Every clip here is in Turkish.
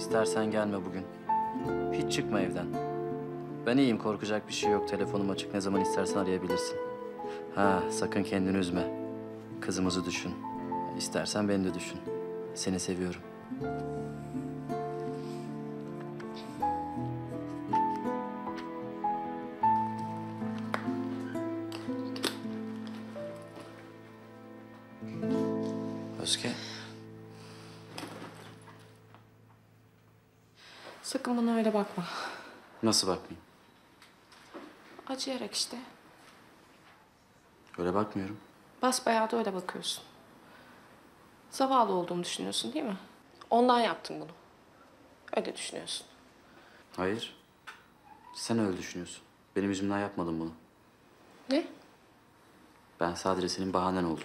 İstersen gelme bugün. Hiç çıkma evden. Ben iyiyim, korkacak bir şey yok. Telefonum açık, ne zaman istersen arayabilirsin. Ha, sakın kendini üzme. Kızımızı düşün. İstersen beni de düşün. Seni seviyorum. Özge. Sakın bana öyle bakma. Nasıl bakmayayım? Acıyarak işte. Öyle bakmıyorum. Basbayağı da öyle bakıyorsun. Zavallı olduğumu düşünüyorsun değil mi? Ondan yaptım bunu. Öyle düşünüyorsun. Hayır. Sen öyle düşünüyorsun. Benim yüzümden yapmadın bunu. Ne? Ben sadece senin bahanen oldum.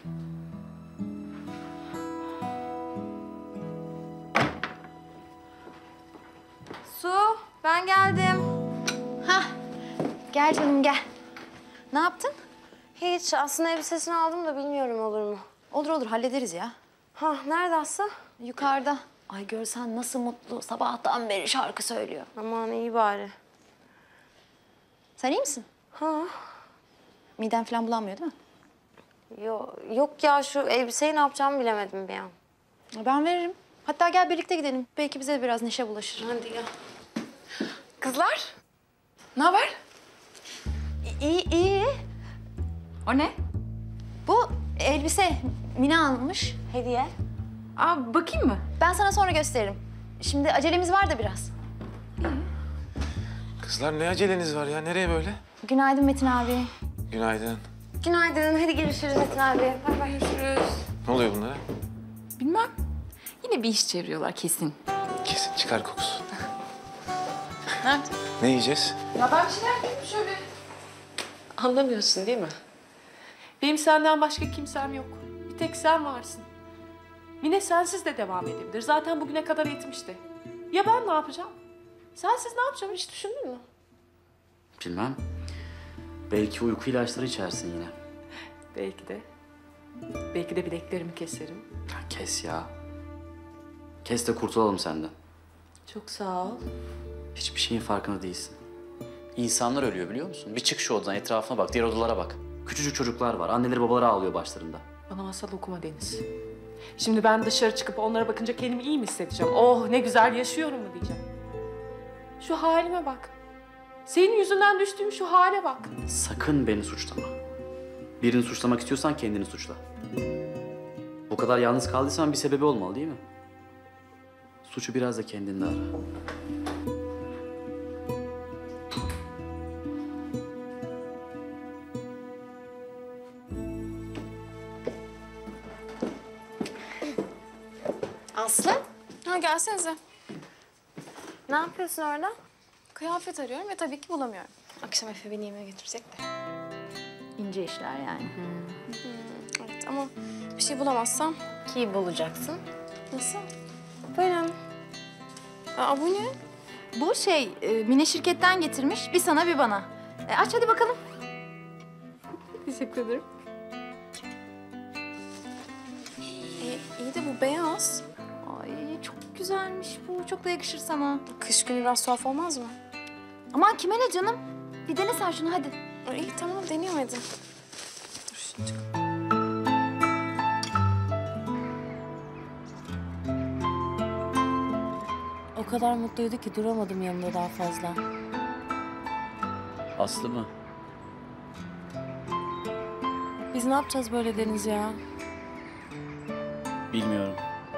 Su, ben geldim. Hah, gel canım gel. Ne yaptın? Hiç, aslında elbisesini aldım da bilmiyorum olur mu? Olur olur hallederiz ya. Nerede Aslı? Yukarıda. Ay görsen nasıl mutlu. Sabahtan beri şarkı söylüyor. Aman iyi bari. Sen iyi misin? Ha? Miden falan bulanmıyor değil mi? Yok ya, şu elbiseyi ne yapacağımı bilemedim bir an. Ben veririm. Hatta gel birlikte gidelim. Belki bize de biraz neşe bulaşır. Hadi gel. Kızlar, ne haber? İyi. O ne? Bu elbise Mine almış hediye. Aa, bakayım mı? Ben sana sonra gösteririm. Şimdi acelemiz var da biraz. Kızlar ne aceleniz var ya? Nereye böyle? Günaydın Metin abi. Günaydın. Günaydın, hadi görüşürüz Metin abi. Bay bay. Görüşürüz. Ne oluyor bunlara? Bilmem. Yine bir iş çeviriyorlar kesin. Kesin çıkar kokusu. Nerede? Ne yiyeceğiz? Ya ben bir şeyler yapayım şöyle. Anlamıyorsun değil mi? Benim senden başka kimsem yok. Bir tek sen varsın. Mine sensiz de devam edebilir. Zaten bugüne kadar yetmişti. Ya ben ne yapacağım? Sensiz ne yapacağım hiç düşündün mü? Bilmem. Belki uyku ilaçları içersin yine. Belki de. Belki de bileklerimi keserim. Ya kes ya. Kes de kurtulalım senden. Çok sağ ol. Hiçbir şeyin farkında değilsin. İnsanlar ölüyor biliyor musun? Bir çık şu odadan, etrafına bak, diğer odalara bak. Küçücük çocuklar var, anneleri babaları ağlıyor başlarında. Bana masal okuma Deniz. Şimdi ben dışarı çıkıp onlara bakınca kendimi iyi mi hissedeceğim? Oh ne güzel yaşıyorum mu diyeceğim. Şu halime bak. Senin yüzünden düştüğüm şu hale bak. Sakın beni suçlama. Birini suçlamak istiyorsan kendini suçla. Bu kadar yalnız kaldıysan bir sebebi olmalı değil mi? Suçu biraz da kendinde ara. Aslı, Ha gelsenize. ne yapıyorsun orada? Kıyafet arıyorum ve tabii ki bulamıyorum. Akşam Efe beni yemeğe götürecek de. İnce işler yani. Evet ama bir şey bulamazsam Ki bulacaksın. nasıl? Buyurun. Aa bu ne? Bu Mine şirketten getirmiş. Bir sana bir bana. Aç hadi bakalım. Teşekkür ederim. İyi de bu beyaz. Ay çok güzelmiş bu. Çok da yakışır sana. Kış günü biraz tuhaf olmaz mı? Aman kime ne canım? Bir dene sen şunu hadi. İyi tamam deniyorum hadi. Dur şunu çık. O kadar mutluydu ki duramadım yanında daha fazla. Aslı mı? Biz ne yapacağız böyle Deniz ya? Bilmiyorum.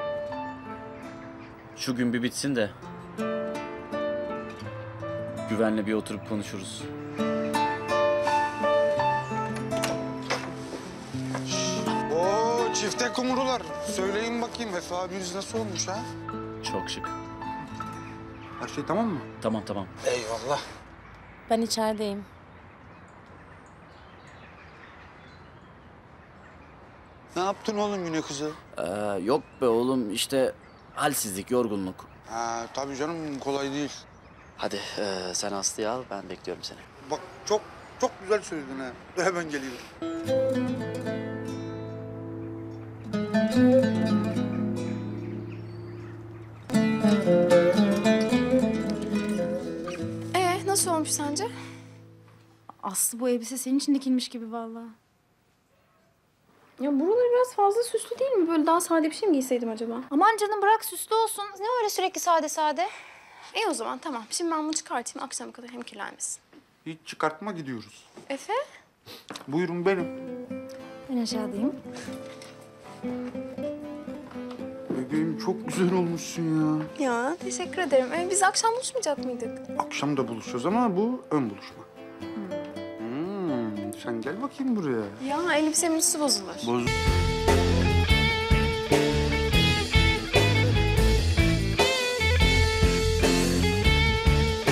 Şu gün bir bitsin de güvenle bir oturup konuşuruz. Oo çifte kumrular. Söyleyin bakayım Efe abiniz nasıl olmuş ha? Çok şık. Her şey tamam mı? Tamam tamam. Eyvallah. Ben içerideyim. Ne yaptın oğlum yine kızı? Yok be oğlum işte halsizlik, yorgunluk. Ha tabii canım kolay değil. Hadi sen Aslı'yı al, ben bekliyorum seni. Bak çok güzel söyledin ha. Dur hemen geliyorum. Aslı bu elbise senin için dikilmiş gibi vallahi. Ya buraları biraz fazla süslü değil mi? Böyle daha sade bir şey mi giyseydim acaba? Aman canım bırak süslü olsun. Ne öyle sürekli sade sade? İyi o zaman tamam. Şimdi ben bunu çıkartayım. Akşama kadar hem kirlenmesin. Hiç çıkartma gidiyoruz. Efe? Buyurun benim. Ben aşağıdayım. Bebeğim çok güzel olmuşsun ya. Ya teşekkür ederim. Biz akşam buluşmayacak mıydık? Akşam da buluşacağız ama bu ön buluşma. Sen gel bakayım buraya. Ya elbisemin üstü bozulur. Boz...